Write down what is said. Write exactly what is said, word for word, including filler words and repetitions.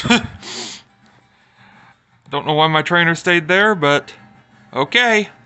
Don't know why my trainer stayed there, but okay.